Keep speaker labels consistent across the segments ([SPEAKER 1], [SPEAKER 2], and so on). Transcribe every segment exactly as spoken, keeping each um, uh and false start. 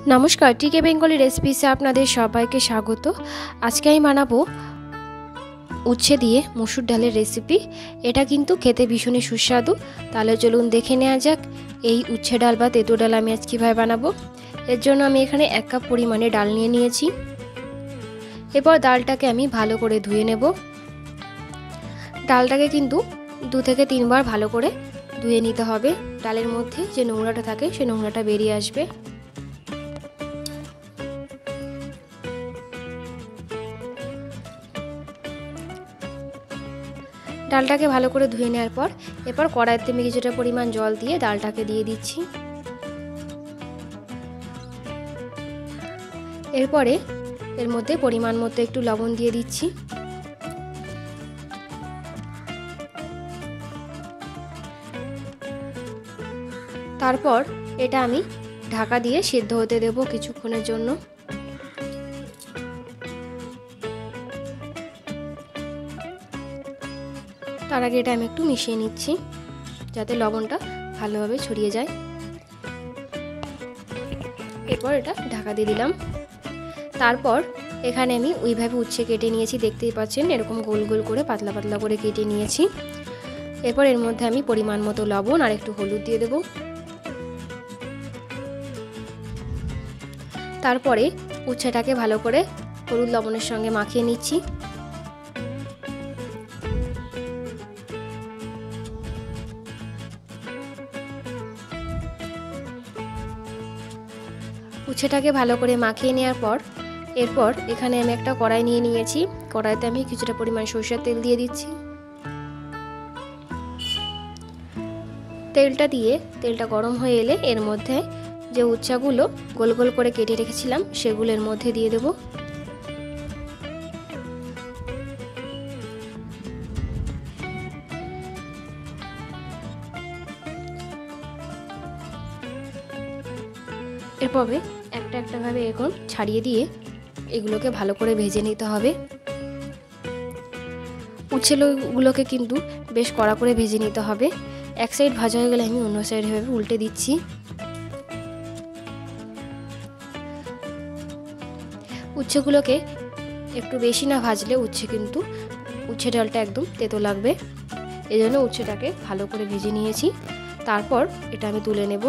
[SPEAKER 1] नमस्कार टीके बेंगली रेसिपिसे आपनादेर सबाइके स्वागत। आज के आमि बानाबो उচ্ছে दिए मसुर डालेर रेसिपि। एटा किन्तु खेते भीषण सुस्वादु। ताहले चलुन देखे नेওয়া যাক এই উচ্ছে ডাল বা তেঁতুল ডাল আমি আজ কিভাবে বানাবো। এর জন্য আমি এখানে এক কাপ পরিমাণে ডাল নিয়ে নিয়েছি। এরপর ডালটাকে আমি ভালো করে ধুয়ে নেব। ডালটাকে কিন্তু দু থেকে তিনবার ভালো করে ধুয়ে নিতে হবে। ডালের মধ্যে যে নোংরাটা থাকে সেই নোংরাটা বেরিয়ে আসবে। ডালটাকে ভালো করে ধুয়ে নেওয়ার পর এরপর কড়াইতে আমি কিছুটা পরিমাণ জল দিয়ে ডালটাকে দিয়ে দিচ্ছি। এরপরে এর মধ্যে পরিমাণ মতো একটু লবণ দিয়ে দিচ্ছি। তারপর এটা আমি ঢাকা দিয়ে সিদ্ধ হতে দেব কিছুক্ষণের জন্য। তার আগে এটা আমি একটু মিশিয়ে নিচ্ছি যাতে লবণটা ভালোভাবে ছড়িয়ে যায়। এরপর এটা ঢাকা দিয়ে দিলাম। তারপর এখানে আমি ওইভাবে উচ্ছে কেটে নিয়েছি, দেখতেই পাচ্ছেন এরকম গোল গোল করে পাতলা পাতলা করে কেটে নিয়েছি। এরপর এর মধ্যে আমি পরিমাণ মতো লবণ আর একটু হলুদ দিয়ে দেব। তারপরে উচ্ছেটাকে ভালো করে হলুদ লবণের সঙ্গে মাখিয়ে নিচ্ছি। উচ্ছেটাকে ভালো করে মাখিয়ে নেওয়ার পর এরপর এখানে আমি একটা কড়াই নিয়ে নিয়েছি। কড়াইতে আমি কিছুটা পরিমাণ সরষের তেল দিয়ে দিচ্ছি। তেলটা দিয়ে তেলটা গরম হয়ে এলে এর মধ্যে যে উচ্ছেগুলো গোল গোল করে কেটে রেখেছিলাম সেগুলো এর মধ্যে দিয়ে দেব। এরপরে একটা একটা ভাবে এখন ছাড়িয়ে দিয়ে এগুলোকে ভালো করে ভেজে নিতে হবে। উচ্ছেগুলোকে কিন্তু বেশ কড়া করে ভেজে নিতে হবে। এক সাইড ভাজা হয়ে গেলে আমি অন্য সাইড ভাবে উল্টে দিচ্ছি। উচ্ছেগুলোকে একটু বেশি না ভাজলে উচ্ছে কিন্তু উচ্ছে ডালটা একদম তেতো লাগবে। এজন্য উচ্ছেটাকে ভালো করে ভেজে নিয়েছি। তারপর এটা আমি তুলে নেব।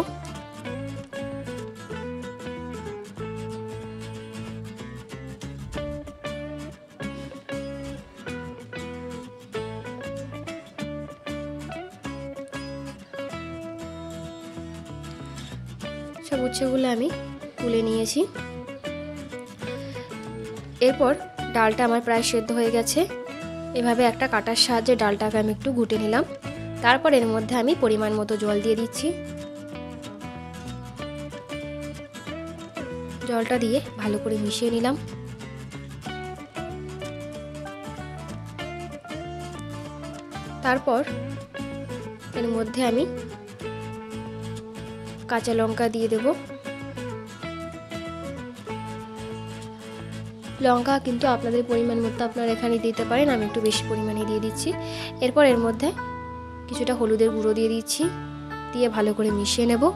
[SPEAKER 1] সব উচ্ছেগুলো আমি তুলে নিয়েছি। এরপর ডালটা আমার প্রায় সেদ্ধ হয়ে গেছে। এভাবে একটা কাটার সাহায্যে ডালটাকে আমি একটু ঘুটে নিলাম। তারপর এর মধ্যে আমি পরিমাণ মতো জল দিয়ে দিচ্ছি। জলটা দিয়ে ভালো করে মিশিয়ে নিলাম। তারপর এর মধ্যে আমি কাঁচা লঙ্কা দিয়ে দেব। লঙ্কা কিন্তু আপনাদের পরিমাণ মতো আপনারা এখানে দিতে পারেন, আমি একটু বেশি পরিমাণে দিয়ে দিচ্ছি। এরপর এর মধ্যে কিছুটা হলুদের গুঁড়ো দিয়ে দিচ্ছি, দিয়ে ভালো করে মিশিয়ে নেব।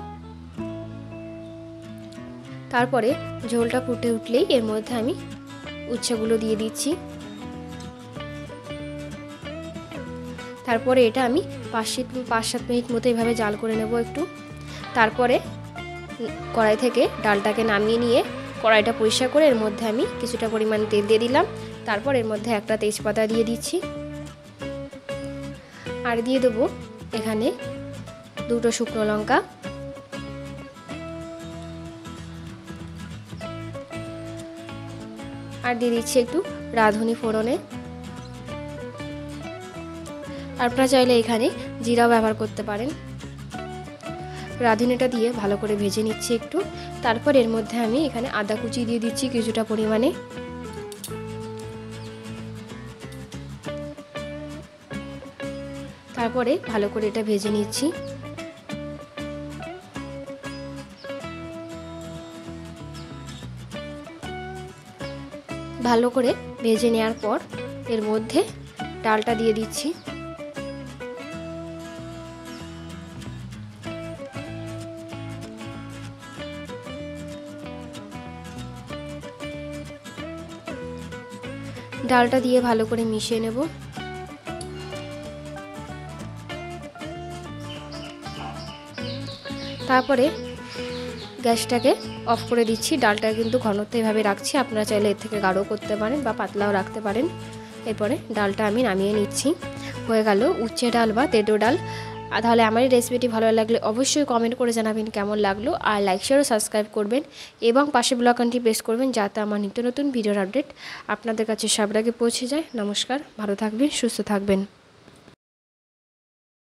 [SPEAKER 1] তারপরে ঝোলটা ফুটে উঠলেই এর মধ্যে আমি উচ্ছেগুলো দিয়ে দিচ্ছি। তারপরে এটা আমি পাঁচ পাঁচ সাত মিনিট মতো এভাবে জাল করে নেব একটু। তারপরে কড়াই থেকে ডালটাকে নামিয়ে নিয়ে কড়াইটা পরিষ্কার করে এর মধ্যে আমি কিছুটা পরিমাণ তেল দিয়ে দিলাম। তারপর এর মধ্যে একটা তেজপাতা দিয়ে দিচ্ছি আর দিয়ে দেবো এখানে দুটো শুকনো লঙ্কা। আর দিয়ে দিচ্ছি একটু রাঁধুনি ফোড়নে। আপনারা চাইলে এখানে জিরাও ব্যবহার করতে পারেন। রাঁধুনিটা দিয়ে ভালো করে ভেজে নিচ্ছি একটু। তারপর এর মধ্যে আমি এখানে আদা কুচি দিয়ে দিচ্ছি কিছুটা পরিমাণে। তারপরে ভালো করে এটা ভেজে নিচ্ছি। ভালো করে ভেজে নেওয়ার পর এর মধ্যে ডালটা দিয়ে দিচ্ছি। ডালটা দিয়ে ভালো করে মিশিয়ে নেব। তারপরে গ্যাসটাকে অফ করে দিচ্ছি। ডালটা কিন্তু ঘনত্ব এভাবে রাখছি, আপনারা চাইলে এর থেকে গাঢ় করতে পারেন বা পাতলাও রাখতে পারেন। এরপরে ডালটা আমি নামিয়ে নিচ্ছি। হয়ে গেল উচ্ছে ডাল বা তেঁতো ডাল। আর তাহলে আমার এই রেসিপিটি ভালো লাগলে অবশ্যই কমেন্ট করে জানাবেন কেমন লাগলো, আর লাইক শেয়ার ও সাবস্ক্রাইব করবেন এবং পাশে বেল আইকনটি প্রেস করবেন যাতে আমার নিত্য নতুন ভিডিওর আপডেট আপনাদের কাছে সবার আগে পৌঁছে যায়। নমস্কার, ভালো থাকবেন, সুস্থ থাকবেন।